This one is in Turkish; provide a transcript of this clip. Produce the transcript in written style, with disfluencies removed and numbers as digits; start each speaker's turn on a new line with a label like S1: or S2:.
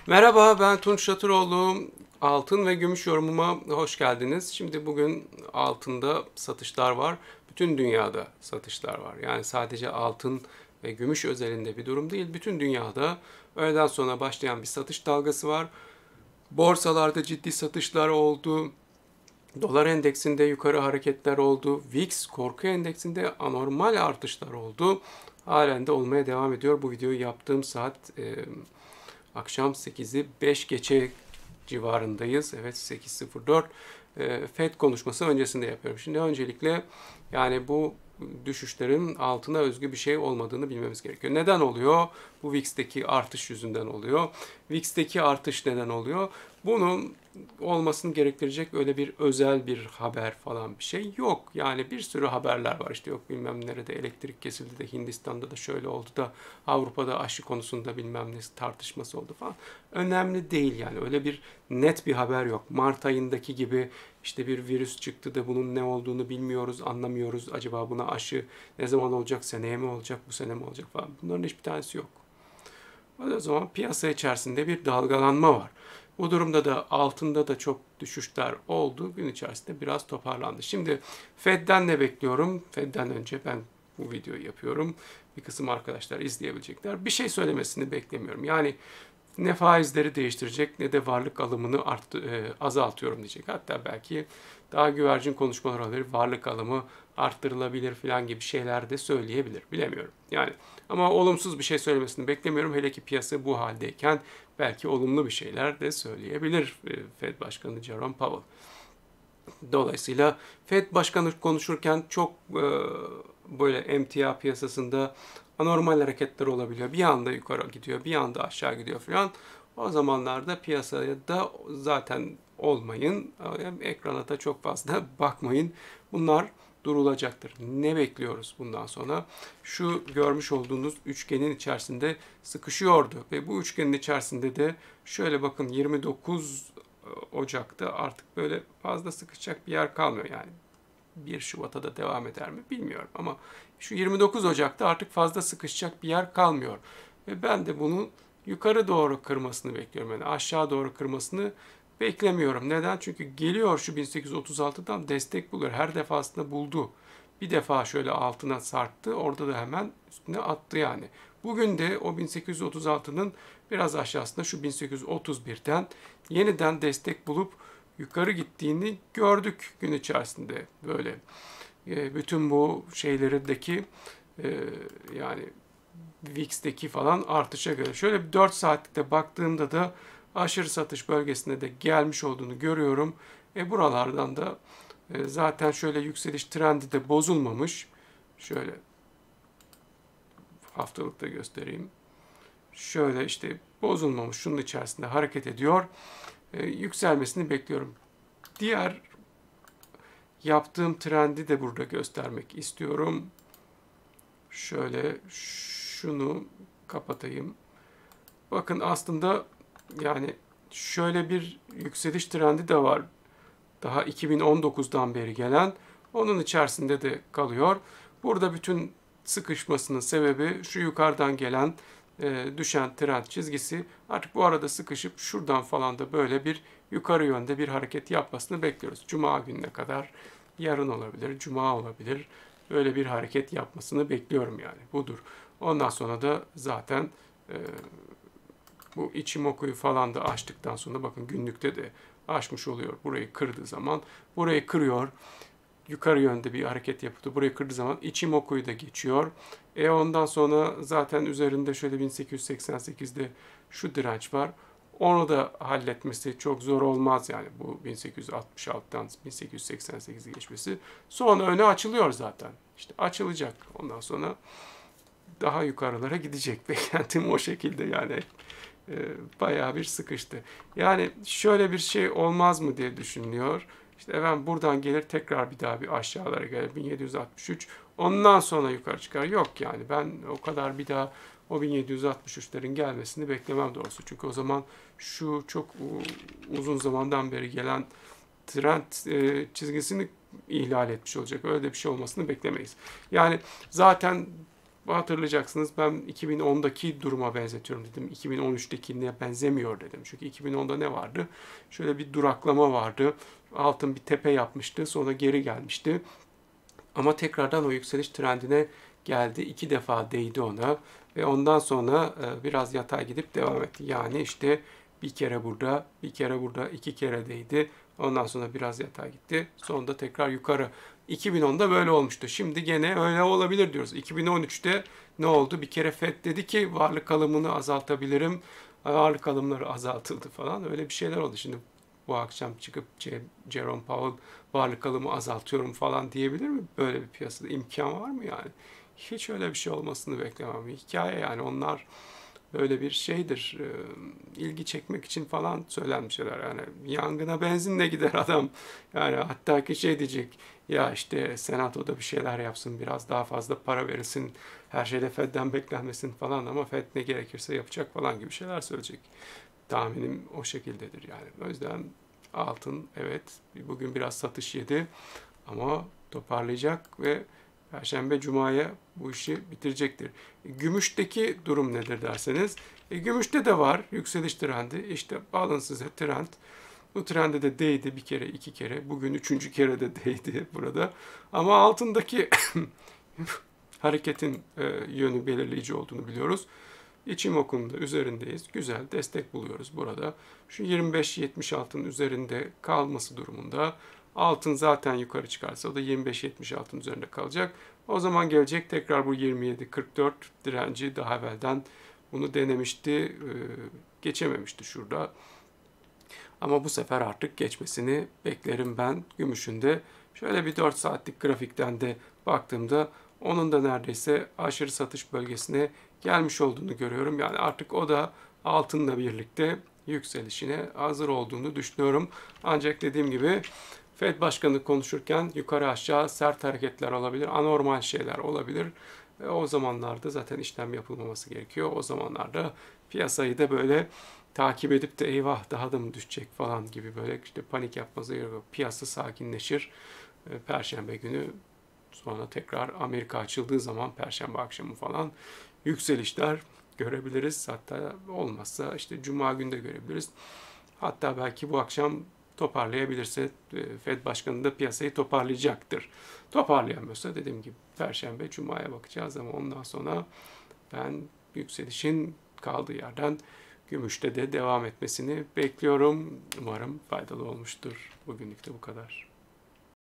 S1: Merhaba, ben Tunç Şatıroğlu. Altın ve gümüş yorumuma hoş geldiniz. Şimdi bugün altında satışlar var. Bütün dünyada satışlar var. Yani sadece altın ve gümüş özelinde bir durum değil. Bütün dünyada öğleden sonra başlayan bir satış dalgası var. Borsalarda ciddi satışlar oldu. Dolar endeksinde yukarı hareketler oldu. VIX korku endeksinde anormal artışlar oldu. Halen de olmaya devam ediyor. Bu videoyu yaptığım saat akşam 8'i 5 geçe civarındayız. Evet, 8.04. FED konuşması öncesinde yapıyorum. Şimdi öncelikle yani bu düşüşlerin altına özgü bir şey olmadığını bilmemiz gerekiyor. Neden oluyor? Bu VIX'teki artış yüzünden oluyor. VIX'teki artış neden oluyor? Bunun olmasını gerektirecek öyle bir özel bir haber falan bir şey yok. Yani bir sürü haberler var. İşte yok bilmem nerede elektrik kesildi de Hindistan'da da şöyle oldu da Avrupa'da aşı konusunda bilmem ne tartışması oldu falan. Önemli değil yani. Öyle bir net bir haber yok. Mart ayındaki gibi işte bir virüs çıktı da bunun ne olduğunu bilmiyoruz, anlamıyoruz. Acaba buna aşı ne zaman olacak, seneye mi olacak, bu sene mi olacak falan. Bunların hiçbir tanesi yok. O zaman piyasa içerisinde bir dalgalanma var. Bu durumda da altında da çok düşüşler oldu. Gün içerisinde biraz toparlandı. Şimdi Fed'den ne bekliyorum? Fed'den önce ben bu videoyu yapıyorum. Bir kısım arkadaşlar izleyebilecekler. Bir şey söylemesini beklemiyorum. Yani ne faizleri değiştirecek ne de varlık alımını azaltıyorum diyecek. Hatta belki daha güvercin konuşmalar olabilir. Varlık alımı arttırılabilir falan gibi şeyler de söyleyebilir. Bilemiyorum. Yani ama olumsuz bir şey söylemesini beklemiyorum. Hele ki piyasa bu haldeyken belki olumlu bir şeyler de söyleyebilir Fed Başkanı Jerome Powell. Dolayısıyla Fed Başkanı konuşurken çok böyle emtia piyasasında anormal hareketler olabiliyor. Bir anda yukarı gidiyor, bir anda aşağı gidiyor falan. O zamanlarda piyasaya da zaten olmayın. Ekrana da çok fazla bakmayın. Bunlar durulacaktır. Ne bekliyoruz bundan sonra? Şu görmüş olduğunuz üçgenin içerisinde sıkışıyordu ve bu üçgenin içerisinde de şöyle bakın 29 Ocak'ta artık böyle fazla sıkışacak bir yer kalmıyor yani. 1 Şubat'a da devam eder mi bilmiyorum ama şu 29 Ocak'ta artık fazla sıkışacak bir yer kalmıyor. Ve ben de bunu yukarı doğru kırmasını bekliyorum. Yani aşağı doğru kırmasını beklemiyorum. Neden? Çünkü geliyor şu 1836'dan destek buluyor. Her defasında buldu. Bir defa şöyle altına sarktı. Orada da hemen üstüne attı yani. Bugün de o 1836'nın biraz aşağısında şu 1831'den yeniden destek bulup yukarı gittiğini gördük gün içerisinde böyle. Bütün bu şeylerindeki yani VIX'teki falan artışa göre. Şöyle bir 4 saatlikte baktığımda da aşırı satış bölgesine de gelmiş olduğunu görüyorum. Buralardan da zaten şöyle yükseliş trendi de bozulmamış. Şöyle haftalıkta göstereyim. Şöyle işte bozulmamış, şunun içerisinde hareket ediyor. Yükselmesini bekliyorum. Diğer yaptığım trendi de burada göstermek istiyorum. Şöyle şunu kapatayım. Bakın aslında yani şöyle bir yükseliş trendi de var. Daha 2019'dan beri gelen. Onun içerisinde de kalıyor. Burada bütün sıkışmasının sebebi şu yukarıdan gelen düşen trend çizgisi. Artık bu arada sıkışıp şuradan falan da böyle bir yukarı yönde bir hareket yapmasını bekliyoruz. Cuma gününe kadar, yarın olabilir, cuma olabilir. Böyle bir hareket yapmasını bekliyorum yani. Budur. Ondan sonra da zaten bu Ichimoku'yu falan da açtıktan sonra bakın günlükte de aşmış oluyor. Burayı kırdığı zaman burayı kırıyor. Yukarı yönde bir hareket yapıldı. Burayı kırdığı zaman Ichimoku'yu da geçiyor. Ondan sonra zaten üzerinde şöyle 1888'de şu direnç var. Onu da halletmesi çok zor olmaz yani bu 1866'dan 1888'i geçmesi. Sonra öne açılıyor zaten. İşte açılacak. Ondan sonra daha yukarılara gidecek. Beklentim o şekilde yani. Bayağı bir sıkıştı. Yani şöyle bir şey olmaz mı diye düşünülüyor. İşte efendim buradan gelir tekrar bir daha bir aşağılara gelir 1763. Ondan sonra yukarı çıkar. Yok yani ben o kadar bir daha o 1763'lerin gelmesini beklemem doğrusu. Çünkü o zaman şu çok uzun zamandan beri gelen trend çizgisini ihlal etmiş olacak. Öyle de bir şey olmasını beklemeyiz. Yani zaten hatırlayacaksınız, ben 2010'daki duruma benzetiyorum dedim. 2013'tekine benzemiyor dedim. Çünkü 2010'da ne vardı? Şöyle bir duraklama vardı. Altın bir tepe yapmıştı. Sonra geri gelmişti. Ama tekrardan o yükseliş trendine geldi. 2 defa değdi ona. Ve ondan sonra biraz yatay gidip devam etti. Yani işte bir kere burada, bir kere burada, 2 kere değdi. Ondan sonra biraz yatay gitti. Sonunda tekrar yukarı. 2010'da böyle olmuştu. Şimdi gene öyle olabilir diyoruz. 2013'te ne oldu? Bir kere FED dedi ki varlık alımını azaltabilirim. Varlık alımları azaltıldı falan. Öyle bir şeyler oldu. Şimdi bu akşam çıkıp Jerome Powell varlık alımı azaltıyorum falan diyebilir mi? Böyle bir piyasada imkan var mı yani? Hiç öyle bir şey olmasını beklemem. Hikaye yani, onlar böyle bir şeydir. İlgi çekmek için falan söylenmiş şeyler. Yani yangına benzinle gider adam. Yani hatta ki şey diyecek, ya işte senatoda bir şeyler yapsın, biraz daha fazla para verilsin, her şeyde Fed'den beklenmesin falan, ama Fed ne gerekirse yapacak falan gibi şeyler söyleyecek. Tahminim o şekildedir yani. O yüzden altın, evet, bugün biraz satış yedi ama toparlayacak ve Perşembe Cuma'ya bu işi bitirecektir. Gümüşteki durum nedir derseniz, gümüşte de var yükseliş trendi. İşte alın size trend. Bu trende de değdi bir kere, iki kere. Bugün üçüncü kere de değdi burada. Ama altındaki hareketin yönü belirleyici olduğunu biliyoruz. İçim okumda üzerindeyiz. Güzel destek buluyoruz burada. Şu 25-76'ın üzerinde kalması durumunda, altın zaten yukarı çıkarsa o da 25-76'ın üzerinde kalacak. O zaman gelecek tekrar bu 27-44 direnci, daha evvelden bunu denemişti, geçememişti şurada. Ama bu sefer artık geçmesini beklerim ben gümüşün de. Şöyle bir 4 saatlik grafikten de baktığımda onun da neredeyse aşırı satış bölgesine gelmiş olduğunu görüyorum. Yani artık o da altınla birlikte yükselişine hazır olduğunu düşünüyorum. Ancak dediğim gibi Fed Başkanı konuşurken yukarı aşağı sert hareketler olabilir, anormal şeyler olabilir. O zamanlarda zaten işlem yapılmaması gerekiyor. O zamanlarda piyasayı da böyle takip edip de eyvah daha da mı düşecek falan gibi böyle işte panik yapmanıza gerek yok. Piyasa sakinleşir. Perşembe günü sonra tekrar Amerika açıldığı zaman Perşembe akşamı falan yükselişler görebiliriz. Hatta olmazsa işte Cuma günü de görebiliriz. Hatta belki bu akşam toparlayabilirse Fed Başkanı da piyasayı toparlayacaktır. Toparlayamıyorsa dediğim gibi Perşembe, Cuma'ya bakacağız, ama ondan sonra ben yükselişin kaldığı yerden gümüşte de devam etmesini bekliyorum. Umarım faydalı olmuştur. Bugünlük de bu kadar.